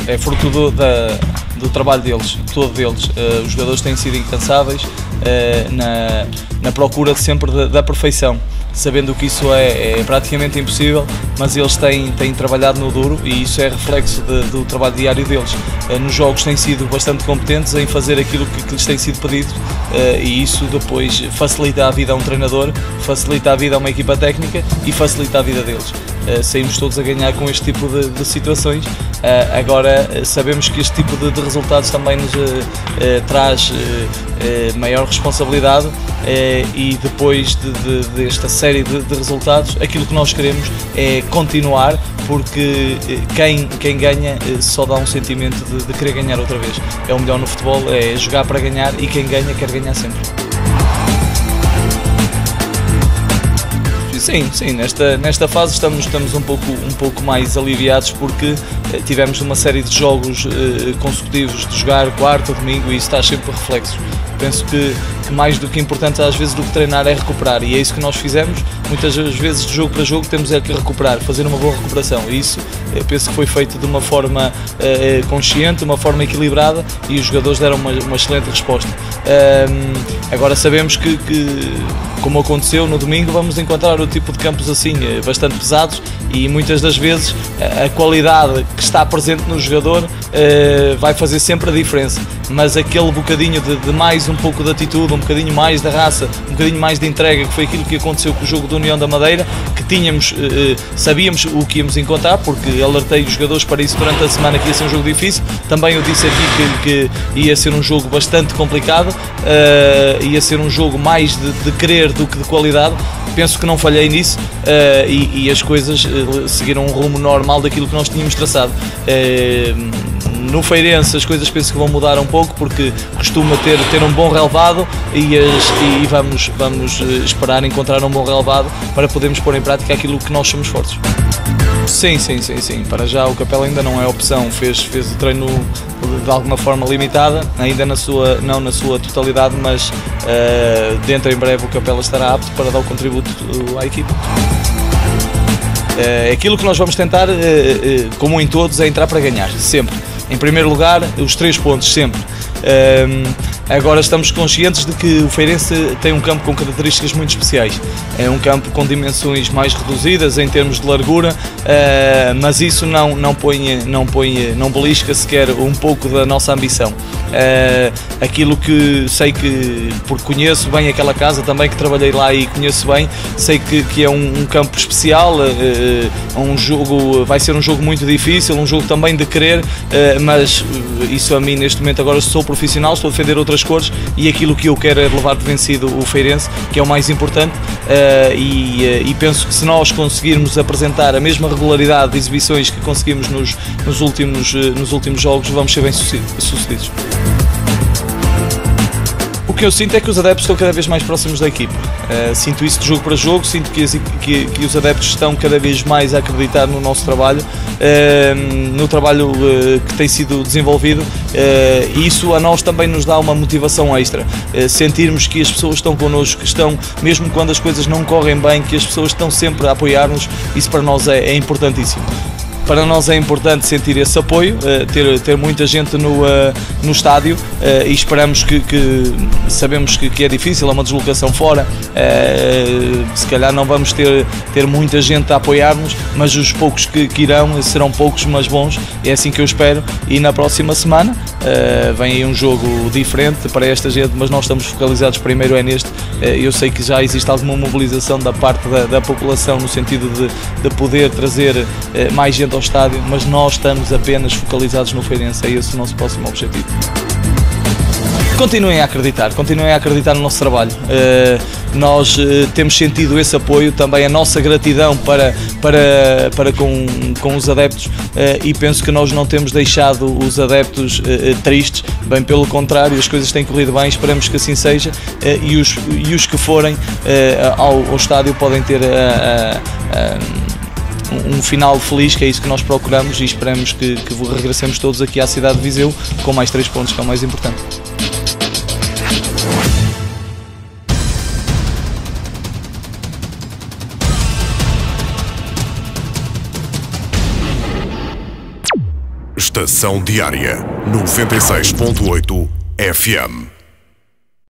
é fruto do trabalho deles, todo deles. Os jogadores têm sido incansáveis na procura sempre da perfeição, sabendo que isso é praticamente impossível, mas eles têm trabalhado no duro e isso é reflexo do trabalho diário deles. Nos jogos têm sido bastante competentes em fazer aquilo que lhes tem sido pedido, e isso depois facilita a vida a um treinador, facilita a vida a uma equipa técnica e facilita a vida deles. Saímos todos a ganhar com este tipo de situações. Agora sabemos que este tipo de resultados também nos traz maior responsabilidade, e depois desta série de resultados, aquilo que nós queremos é continuar, porque quem ganha só dá um sentimento de querer ganhar outra vez. É o melhor no futebol, é jogar para ganhar, e quem ganha quer ganhar sempre. Sim, nesta fase estamos um pouco mais aliviados, porque tivemos uma série de jogos consecutivos de jogar quarta, domingo, e isso está sempre reflexos. Penso que mais do que importante às vezes do que treinar é recuperar, e é isso que nós fizemos. Muitas vezes de jogo para jogo temos que recuperar, fazer uma boa recuperação, e isso penso que foi feito de uma forma consciente, uma forma equilibrada, e os jogadores deram uma excelente resposta. Agora sabemos que como aconteceu no domingo, vamos encontrar o tipo de campos assim, bastante pesados, e muitas das vezes a qualidade que está presente no jogador vai fazer sempre a diferença, mas aquele bocadinho de mais um pouco de atitude, um bocadinho mais da raça, um bocadinho mais de entrega, que foi aquilo que aconteceu com o jogo do União da Madeira, que sabíamos o que íamos encontrar, porque alertei os jogadores para isso durante a semana, que ia ser um jogo difícil. Também eu disse aqui que ia ser um jogo bastante complicado, ia ser um jogo mais de querer do que de qualidade. Penso que não falhei nisso, e as coisas seguiram um rumo normal daquilo que nós tínhamos traçado. No Feirense as coisas penso que vão mudar um pouco, porque costuma ter um bom relevado, e vamos esperar encontrar um bom relevado para podermos pôr em prática aquilo que nós somos fortes. Sim. Para já o Capela ainda não é opção, fez o treino de alguma forma limitada, ainda não na sua totalidade, mas dentro em breve o Capela estará apto para dar o contributo à equipa. Aquilo que nós vamos tentar, como em todos, é entrar para ganhar, sempre. Em primeiro lugar, os 3 pontos, sempre. Agora estamos conscientes de que o Feirense tem um campo com características muito especiais. É um campo com dimensões mais reduzidas em termos de largura, mas isso não belisca sequer um pouco da nossa ambição. Aquilo que sei, porque conheço bem aquela casa também, que trabalhei lá e conheço bem, sei que é um campo especial, vai ser um jogo muito difícil, um jogo também de querer, mas isso a mim neste momento, agora sou profissional, estou a defender outras cores, e aquilo que eu quero é levar de vencido o Feirense, que é o mais importante, e penso que se nós conseguirmos apresentar a mesma regularidade de exibições que conseguimos nos últimos jogos, vamos ser bem sucedidos. O que eu sinto é que os adeptos estão cada vez mais próximos da equipa. Sinto isso de jogo para jogo, sinto que os adeptos estão cada vez mais a acreditar no nosso trabalho, no trabalho que tem sido desenvolvido, e isso a nós também nos dá uma motivação extra. Sentirmos que as pessoas estão connosco, que estão, mesmo quando as coisas não correm bem, que as pessoas estão sempre a apoiar-nos, isso para nós é importantíssimo. Para nós é importante sentir esse apoio, ter muita gente no estádio, e esperamos sabemos que é difícil, é uma deslocação fora, se calhar não vamos ter muita gente a apoiar-nos, mas os poucos que irão serão poucos, mas bons, é assim que eu espero. E na próxima semana vem aí um jogo diferente para esta gente, mas nós estamos focalizados primeiro neste. Eu sei que já existe alguma mobilização da parte da população, no sentido de poder trazer mais gente ao estádio, mas nós estamos apenas focalizados no Feirense, é esse o nosso próximo objetivo. Continuem a acreditar no nosso trabalho. Nós temos sentido esse apoio, também a nossa gratidão para com os adeptos, e penso que nós não temos deixado os adeptos tristes, bem pelo contrário, as coisas têm corrido bem, esperamos que assim seja, e os que forem ao estádio podem ter um final feliz, que é isso que nós procuramos, e esperamos que regressemos todos aqui à cidade de Viseu com mais 3 pontos, que é o mais importante. Estação Diária 96.8 FM.